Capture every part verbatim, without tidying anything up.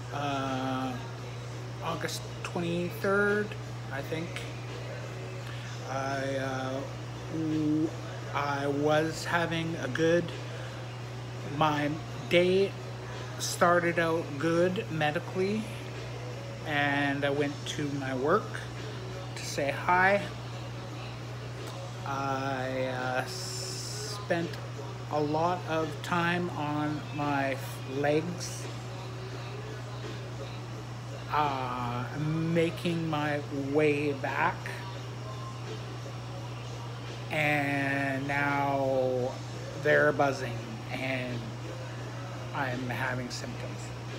uh, August twenty-third, I think. I, uh, w- I was having a good, my day started out good medically, and I went to my work to say hi. I uh, spent a lot of time on my legs, uh, making my way back, and now they're buzzing and I'm having symptoms.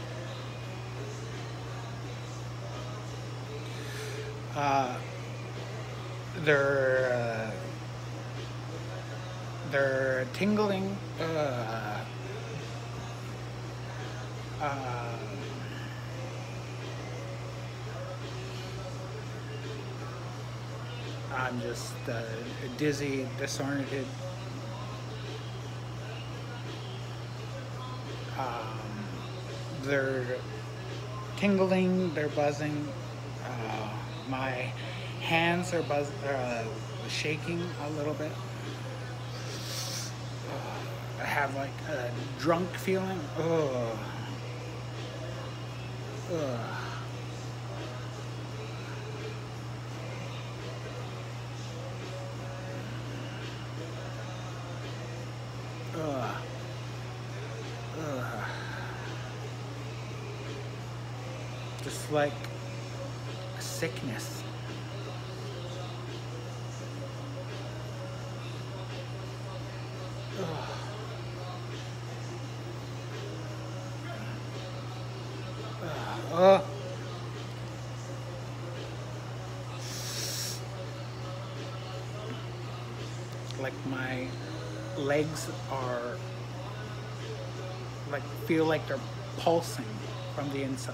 Uh, they're uh, they're tingling. Uh, uh, I'm just uh, dizzy, disoriented. Um, they're tingling, they're buzzing. Uh, my hands are buzz, uh, shaking a little bit. Uh, I have like a drunk feeling. Ugh. Ugh. Ugh. Ugh. Just like a sickness. Ugh. Ugh. Like my legs are like feel like they're pulsing from the inside.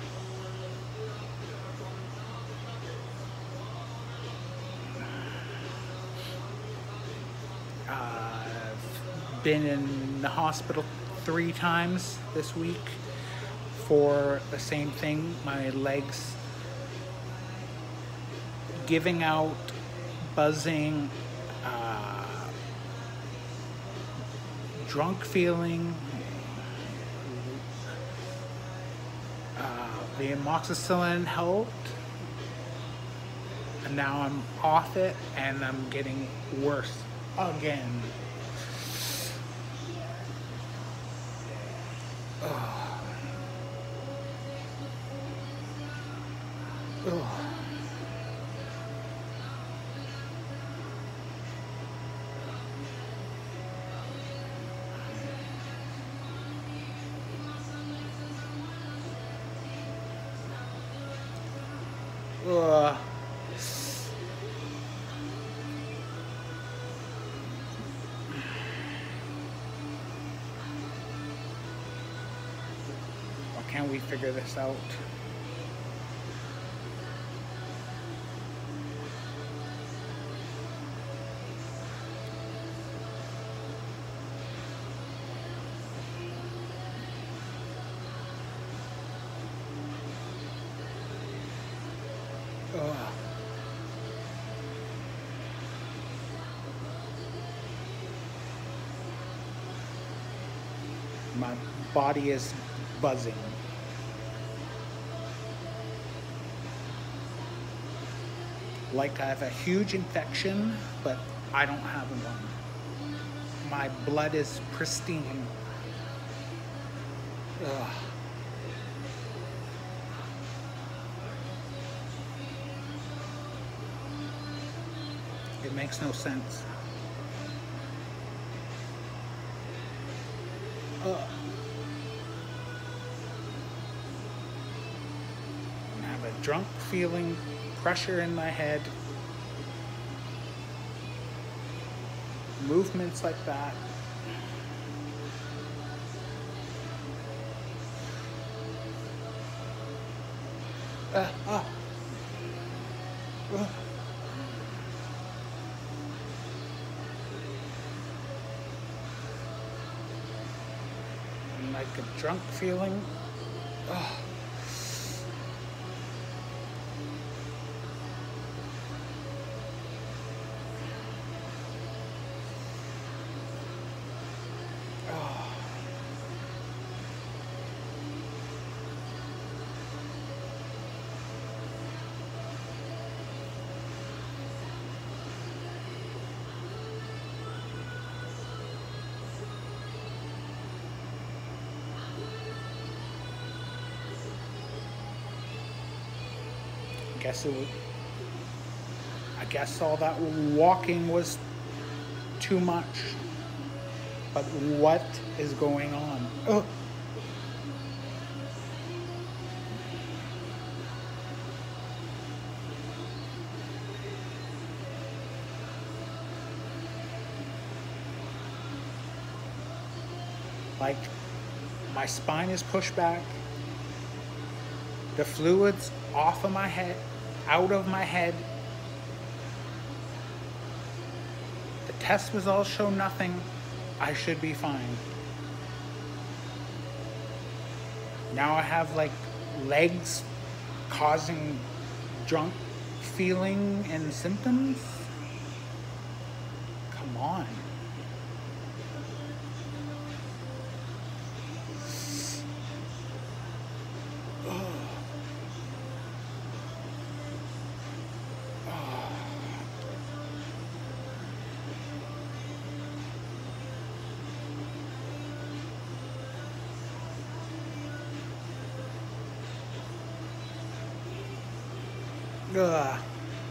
Uh, I've been in the hospital three times this week for the same thing. My legs giving out, buzzing, uh, drunk feeling. Uh, the amoxicillin helped, and now I'm off it and I'm getting worse again. Ugh. Ugh. Ugh. Why can't we figure this out? Ugh. My body is buzzing. Like I have a huge infection, but I don't have one. My blood is pristine. Ugh. It makes no sense. Ugh. I have a drunk feeling, pressure in my head, movements like that. Uh, uh, uh. And like a drunk feeling. Ugh. guess it was, I guess all that walking was too much. But what is going on? Oh. Like, my spine is pushed back. The fluid's off of my head, out of my head. The test results show nothing. I should be fine. Now I have like legs causing drunk feeling and symptoms. Come on. Ugh.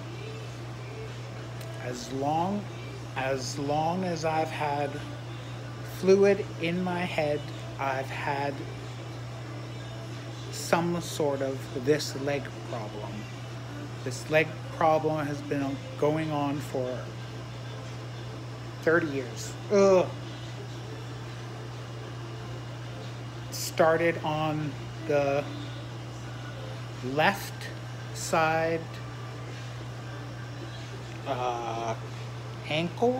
As long as long as I've had fluid in my head, I've had some sort of this leg problem. This leg problem has been going on for thirty years. Ugh. Started on the left side uh, ankle,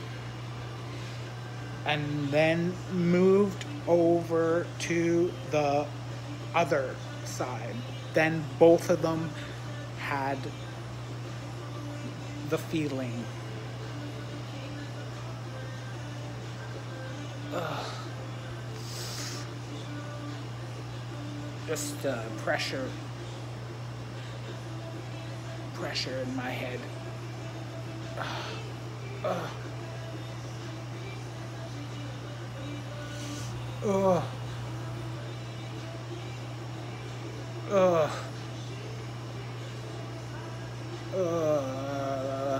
and then moved over to the other side. Then both of them had the feeling. Ugh. Just uh, pressure. Pressure in my head. Uh, uh, uh, uh, uh,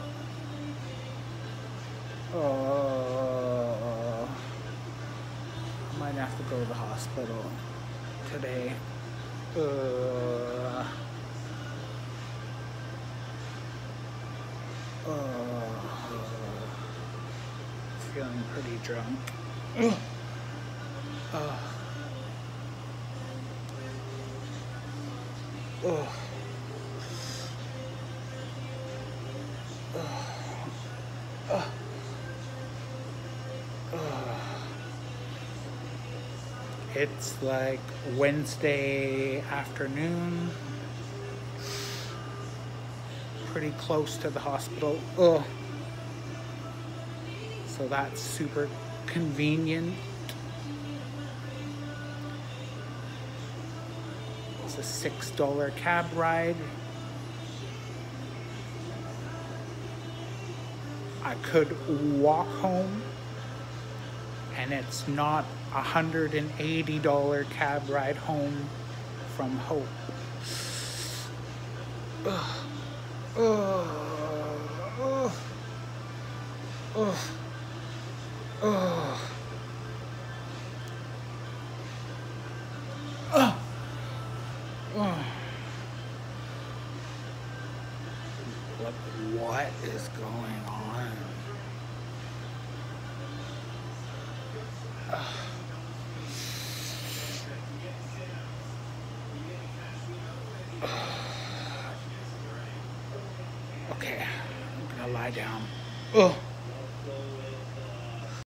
uh, I might have to go to the hospital today. Uh, Uh, feeling pretty drunk. Uh, uh, uh, uh, uh. It's like Wednesday afternoon. Pretty close to the hospital. Ugh. So that's super convenient. It's a six dollar cab ride. I could walk home, and it's not a one hundred eighty dollar cab ride home from Hope. Ugh. Oh, oh, oh, oh, oh, oh. What, what is going on? Uh. Okay, I'm gonna lie down. Oh.